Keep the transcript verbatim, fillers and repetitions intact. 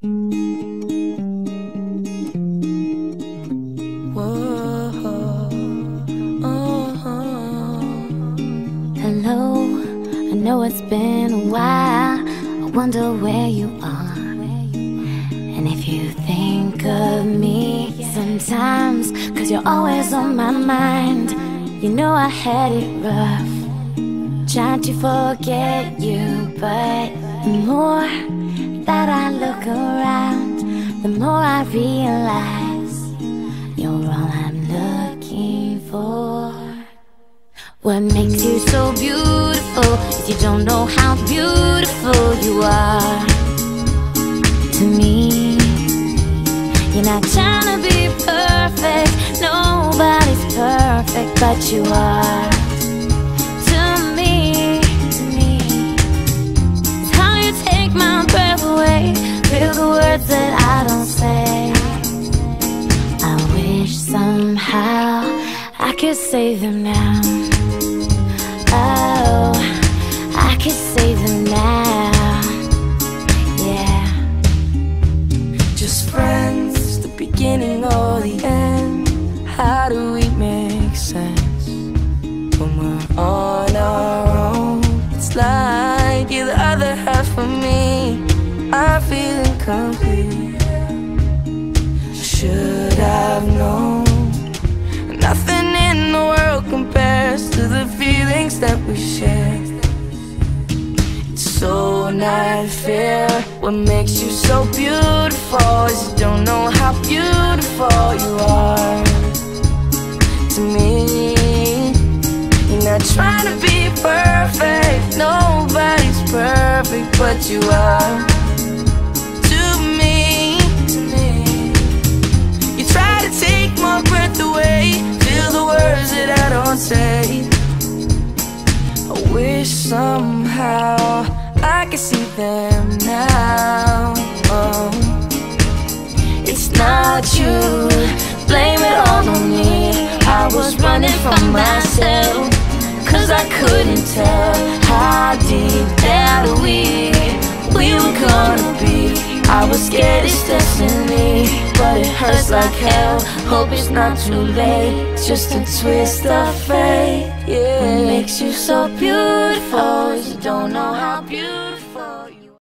Hello, I know it's been a while. I wonder where you are. And if you think of me sometimes, cause you're always on my mind. You know I had it rough, trying to forget you. But the more that I look around, the more I realize you're all I'm looking for. What makes you so beautiful is you don't know how beautiful you are to me. You're not trying to be perfect, nobody's perfect, but you are to me, to me. It's how you take my breath away, feel the words that I don't say. I wish somehow I could save them now. Oh, I could save them now, yeah. Just friends, the beginning or the end. How do we make sense when we're on our own? It's like you're the other half of me. I feel incomplete. Should have known. Nothing in the world compares to the feelings that we share. It's so not fair. What makes you so beautiful is you don't know how beautiful you are to me. You're not trying to be perfect, nobody's perfect, but you are to me, to me. You try to take my breath away, feel the words that I don't say. I wish somehow I could see them now. Oh, it's not you, blame it all on me. I was running from myself, cause I couldn't tell how deep that we, we were gonna be. I was scared it's destiny, but it hurts like hell. Hope it's not too late, it's just a twist of fate, yeah. What makes you so beautiful is you don't know how beautiful